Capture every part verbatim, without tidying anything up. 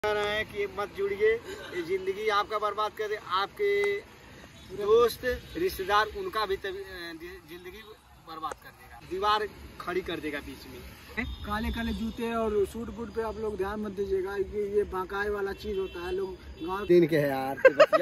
रहे हैं कि मत जुड़िए, ये जिंदगी आपका बर्बाद कर दे, आपके दोस्त रिश्तेदार उनका भी जिंदगी बर्बाद कर देगा, दीवार खड़ी कर देगा बीच में। काले काले जूते और सूट बूट पे आप लोग ध्यान मत दीजिएगा, ये ये भड़काए वाला चीज होता है। लोग गाँव दिन के है यार,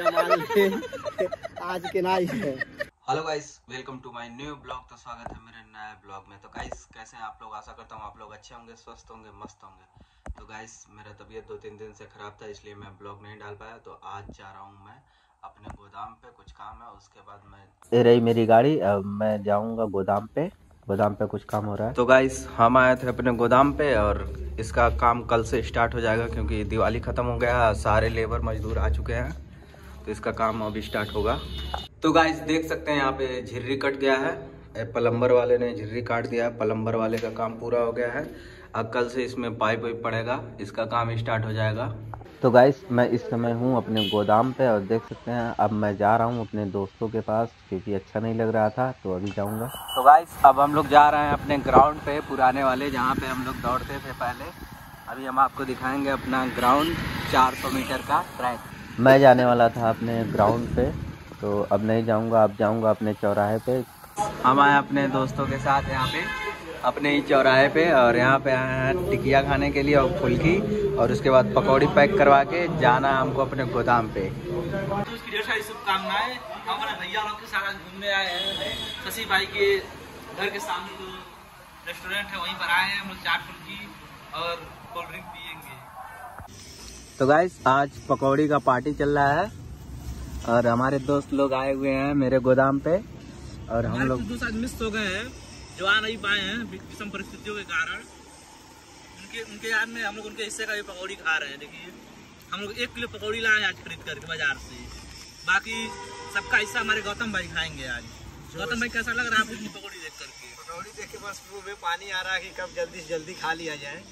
आज के नाई है। Hello guys, welcome to my new blog. तो स्वागत है मेरे नए ब्लॉग में। तो गाइस कैसे हैं आप लोग? आशा करता हूँ आप लोग अच्छे होंगे, स्वस्थ होंगे, मस्त होंगे। तो गाइस मेरा तबीयत दो तीन दिन से ख़राब था, इसलिए मैं ब्लॉग नहीं डाल पाया। तो आज जा रहा हूँ मैं अपने गोदाम पे, कुछ काम है, उसके बाद मैं ये रही मेरी गाड़ी। अब मैं जाऊँगा गोदाम पे, गोदाम पे कुछ काम हो रहा है। तो गाइस हम आए थे अपने गोदाम पे और इसका काम कल से स्टार्ट हो जाएगा, क्योंकि दिवाली ख़त्म हो गया है, सारे लेबर मजदूर आ चुके हैं, तो इसका काम अभी स्टार्ट होगा। तो गाइस देख सकते हैं यहाँ पे झिर्री कट गया है, प्लम्बर वाले ने झिर्री काट दिया है, प्लम्बर वाले का काम पूरा हो गया है। अब कल से इसमें पाइप वाइप पड़ेगा, इसका काम स्टार्ट हो जाएगा। तो गाइस मैं इस समय हूँ अपने गोदाम पे और देख सकते हैं अब मैं जा रहा हूँ अपने दोस्तों के पास, क्योंकि अच्छा नहीं लग रहा था, तो अभी जाऊँगा। तो गाइस अब हम लोग जा रहे हैं अपने ग्राउंड पे, पुराने वाले जहाँ पे हम लोग दौड़ते थे पहले। अभी हम आपको दिखाएंगे अपना ग्राउंड, चार सौ मीटर का ट्रैक। मैं जाने वाला था अपने ग्राउंड पे, तो अब नहीं जाऊँगा, अब जाऊँगा अपने चौराहे पे। हम आए अपने दोस्तों के साथ यहाँ पे अपने ही चौराहे पे, और यहाँ पे आए हैं टिकिया खाने के लिए और फुल्की, और उसके बाद पकौड़ी पैक करवा के जाना हमको अपने गोदाम पे। तो उसकी ढेर सारी शुभकामनाएं। हम अपने भैया लोग के साथ घूमने आए हैं शशि भाई के घर के सामने जो रेस्टोरेंट है वहीं पर आए हैं। हम लोग चाट फुल्की और कोल्ड ड्रिंक पियेंगे। तो गाइस आज पकौड़ी का पार्टी चल रहा है और हमारे दोस्त लोग आए हुए हैं मेरे गोदाम पे, और हम लोग दो साथ मिस हो गए हैं जो आ नहीं पाए हैं विषम परिस्थितियों के कारण। उनके उनके याद में हम लोग उनके हिस्से का भी पकौड़ी खा रहे हैं। देखिए हम लोग एक किलो पकौड़ी लाए आज खरीद करके बाजार से, बाकी सबका हिस्सा हमारे गौतम भाई खाएंगे आज। गौतम भाई कैसा लग रहा है आपको पकौड़ी देख करके? पकौड़ी देख के बस मुंह में पानी आ रहा है कि कब जल्दी से जल्दी खा लिया जाए।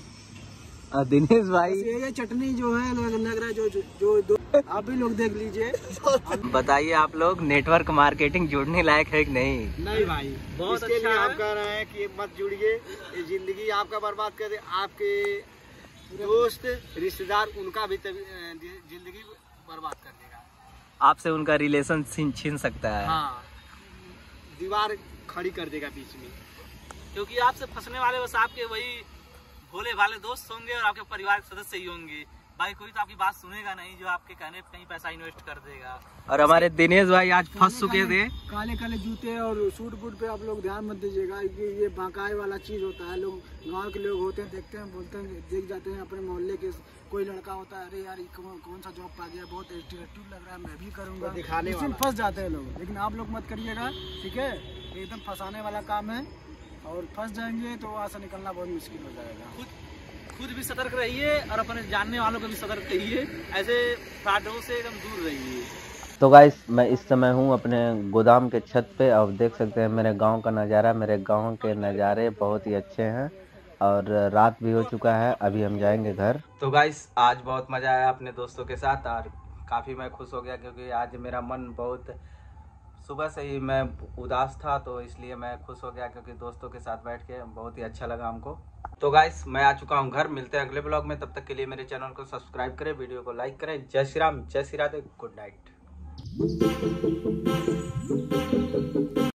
दिनेश भाई ये चटनी जो है लग, लग रहा है जो जो, जो दो आप भी लोग देख लीजिए। बताइए आप लोग नेटवर्क मार्केटिंग जुड़ने लायक है कि नहीं? नहीं भाई, बहुत इसके अच्छा लिए है। आप कह रहे हैं कि मत जुड़िए, ये जिंदगी आपका बर्बाद कर दे, आपके दोस्त रिश्तेदार उनका भी जिंदगी बर्बाद कर देगा, आपसे उनका रिलेशन छीन छीन सकता है। हाँ, दीवार खड़ी कर देगा बीच में। क्योंकि आपसे फंसने वाले बस आपके वही भोले भाले दोस्त होंगे और आपके परिवार के सदस्य ही होंगे। भाई कोई तो आपकी बात सुनेगा नहीं, जो आपके कहने पे कहीं पैसा इन्वेस्ट कर देगा। और हमारे दिनेश भाई आज फंस चुके थे। काले काले जूते और सूट बूट पे आप लोग ध्यान मत दीजिएगा, ये ये भड़काए वाला चीज होता है। लोग गांव के लोग होते हैं, देखते हैं, बोलते हैं, देख जाते हैं अपने मोहल्ले के कोई लड़का होता है, अरे यार ये कौन, कौन सा जॉब पा गया, बहुत एट्रैक्टिव लग रहा है, मैं भी करूँगा, दिखाने इसमें फंस जाते हैं लोग। लेकिन आप लोग मत करिएगा, ठीक है? एकदम फंसाने वाला काम है, और फंस जाएंगे तो वहाँ से निकलना बहुत मुश्किल हो जाएगा। खुद खुद भी सतर्क रहिए और अपने जानने वालों को भी सतर्क रहिए, ऐसे फ्रॉडों से एकदम दूर रहिए। तो गाइस मैं इस समय हूँ अपने गोदाम के छत पे, और देख सकते हैं मेरे गांव का नज़ारा। मेरे गांव के नज़ारे बहुत ही अच्छे हैं, और रात भी हो चुका है, अभी हम जाएंगे घर। तो गाइस आज बहुत मज़ा आया अपने दोस्तों के साथ, और काफ़ी मैं खुश हो गया, क्योंकि आज मेरा मन बहुत, सुबह से ही मैं उदास था, तो इसलिए मैं खुश हो गया, क्योंकि दोस्तों के साथ बैठ के बहुत ही अच्छा लगा हमको। तो गाइस मैं आ चुका हूँ घर, मिलते हैं अगले ब्लॉग में। तब तक के लिए मेरे चैनल को सब्सक्राइब करें, वीडियो को लाइक करें। जय श्री राम, जय श्री राधे, गुड नाइट।